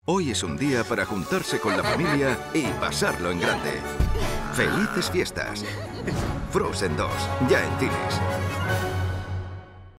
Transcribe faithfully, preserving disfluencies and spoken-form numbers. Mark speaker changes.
Speaker 1: Hoy es un día para juntarse con la familia y pasarlo en grande. ¡Felices fiestas! Frozen dos, ya en cines.